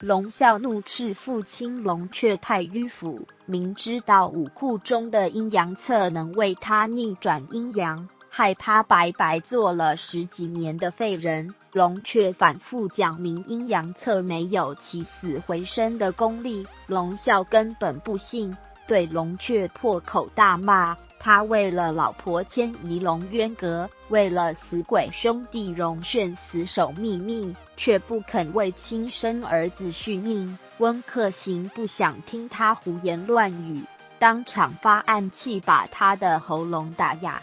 龙啸怒斥父亲龙雀太迂腐，明知道武库中的阴阳册能为他逆转阴阳，害他白白做了10几年的废人。龙雀反复讲明阴阳册没有起死回生的功力，龙啸根本不信，对龙雀破口大骂。他为了老婆迁移龙渊阁，为了死鬼兄弟龙炫死守秘密，却不肯为亲生儿子续命。温客行不想听他胡言乱语，当场发暗器把他的喉咙打哑。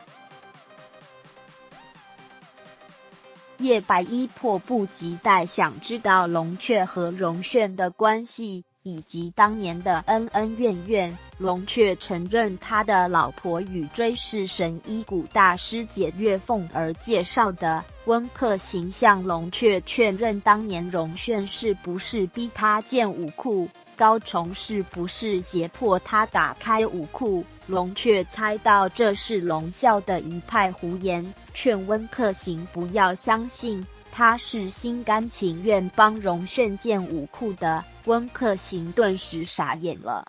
叶白衣迫不及待想知道龙雀和龙炫的关系，以及当年的恩恩怨怨。龙雀承认他的老婆与追是神医谷大师姐岳凤儿介绍的。温客行向龙雀确认当年龙炫是不是逼他建武库，高崇是不是胁迫他打开武库。龙雀猜到这是龙啸的一派胡言，劝温客行不要相信，他是心甘情愿帮龙炫建武库的。温客行顿时傻眼了。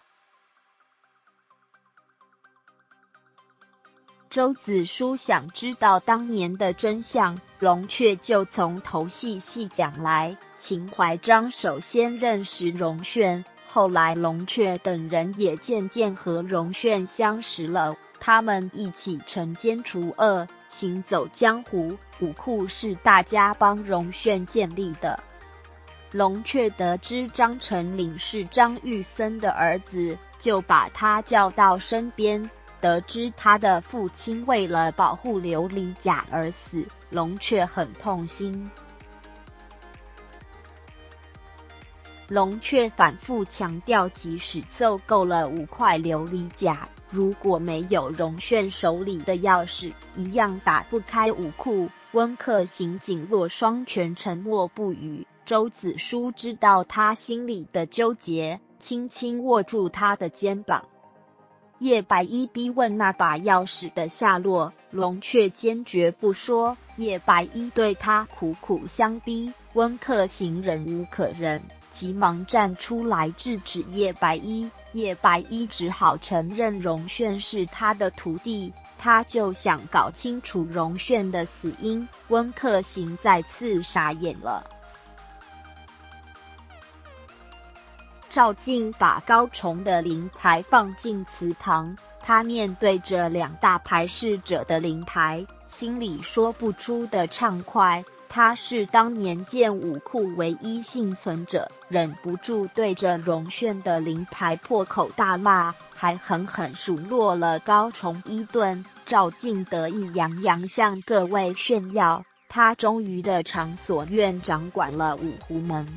周子舒想知道当年的真相，龙雀就从头细讲来。秦怀章首先认识龙炫，后来龙雀等人也渐渐和龙炫相识了，他们一起惩奸除恶，行走江湖。武库是大家帮龙炫建立的。龙雀得知张成岭是张玉森的儿子，就把他叫到身边。得知他的父亲为了保护琉璃甲而死，龙雀很痛心。龙雀反复强调，即使凑够了5块琉璃甲，如果没有龙炫手里的钥匙，一样打不开武库。温客行紧握双拳，沉默不语。周子舒知道他心里的纠结，轻轻握住他的肩膀。叶白衣逼问那把钥匙的下落，龙雀坚决不说。叶白衣对他苦苦相逼，温客行忍无可忍，急忙站出来制止叶白衣。叶白衣只好承认龙炫是他的徒弟，他就想搞清楚龙炫的死因。温客行再次傻眼了。赵静把高崇的灵牌放进祠堂，他面对着2大牌侍者的灵牌，心里说不出的畅快。他是当年建武库唯一幸存者，忍不住对着龙炫的灵牌破口大骂，还狠狠数落了高崇1顿。赵静得意洋洋向各位炫耀，他终于的偿所愿掌管了五湖门。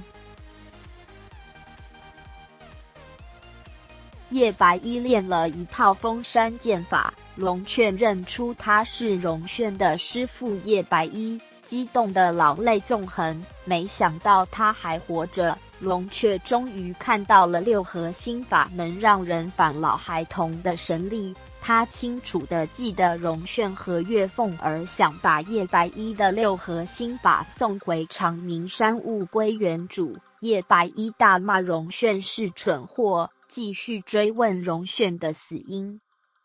叶白衣练了一套封山剑法，龙雀认出他是龙炫的师父叶白衣，激动的老泪纵横。没想到他还活着，龙雀终于看到了六合心法能让人返老还童的神力。他清楚地记得龙炫和岳凤儿想把叶白衣的六合心法送回长明山物归原主，叶白衣大骂龙炫是蠢货，继续追问龙炫的死因。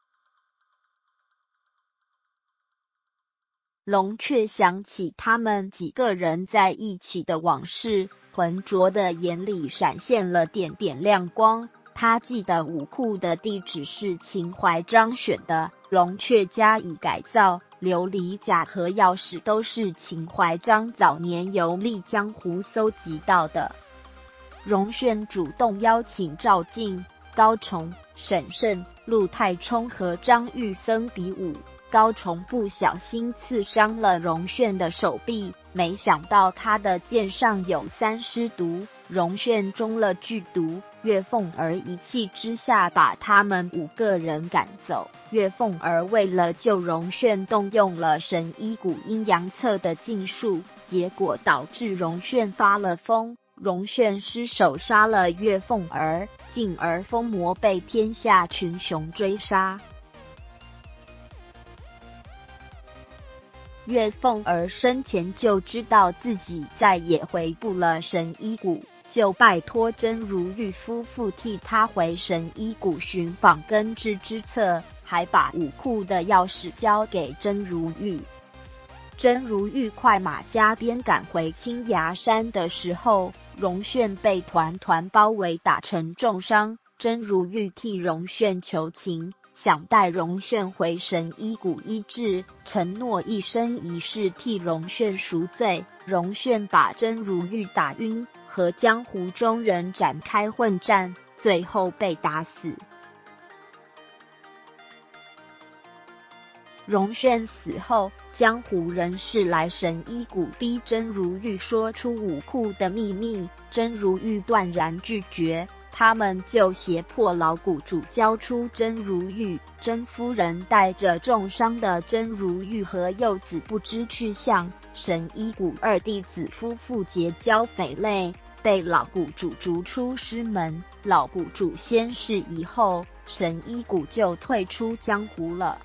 龙雀想起他们几个人在一起的往事，浑浊的眼里闪现了点点亮光。他记得武库的地址是秦怀章选的，龙雀加以改造，琉璃甲和钥匙都是秦怀章早年游历江湖搜集到的。龙炫主动邀请赵静、高崇、沈慎、陆太冲和张玉森比武，高崇不小心刺伤了龙炫的手臂，没想到他的剑上有3尸毒，龙炫中了剧毒。岳凤儿一气之下把他们5个人赶走。岳凤儿为了救龙炫动用了神医谷阴阳册的禁术，结果导致龙炫发了疯。龙炫失手杀了岳凤儿，进而疯魔被天下群雄追杀。岳凤儿生前就知道自己再也回不了神医谷， 就拜托真如玉夫妇替他回神医谷寻访根治之策，还把武库的钥匙交给真如玉。真如玉快马加鞭赶回青崖山的时候，荣炫被团团包围，打成重伤。真如玉替荣炫求情，想带荣炫回神医谷医治，承诺一生一世替荣炫赎罪。荣炫把真如玉打晕，和江湖中人展开混战，最后被打死。荣炫死后，江湖人士来神医谷逼真如玉说出武库的秘密，真如玉断然拒绝。他们就胁迫老谷主交出真如玉。真夫人带着重伤的真如玉和幼子不知去向，神医谷二弟子夫妇结交匪类，被老谷主逐出师门。老谷主先逝以后，神医谷就退出江湖了。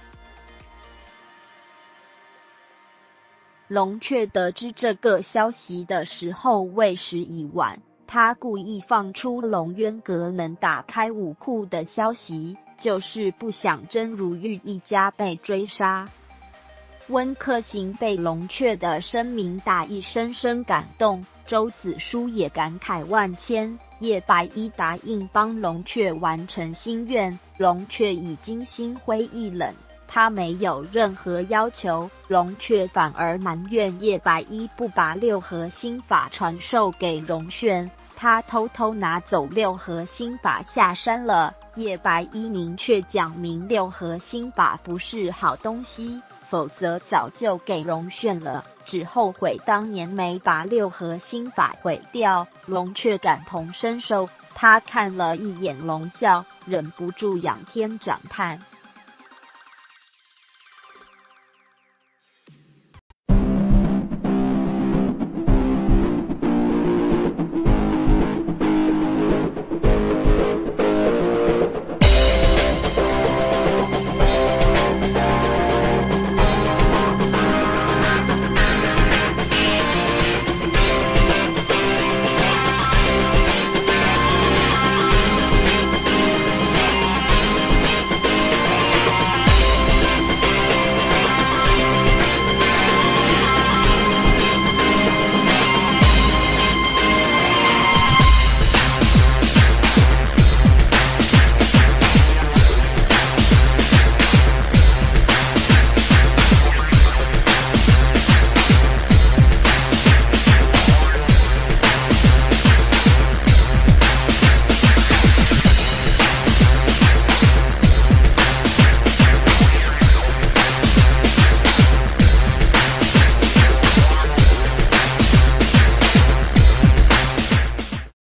龙雀得知这个消息的时候，为时已晚。他故意放出龙渊阁能打开武库的消息，就是不想真如玉一家被追杀。温客行被龙雀的声名大义深深感动，周子舒也感慨万千。叶白衣答应帮龙雀完成心愿，龙雀已经心灰意冷。他没有任何要求，龙雀反而埋怨叶白衣不把六合心法传授给荣炫，他偷偷拿走六合心法下山了。叶白衣明确讲明六合心法不是好东西，否则早就给荣炫了，只后悔当年没把六合心法毁掉。龙雀感同身受，他看了一眼龙啸，忍不住仰天长叹。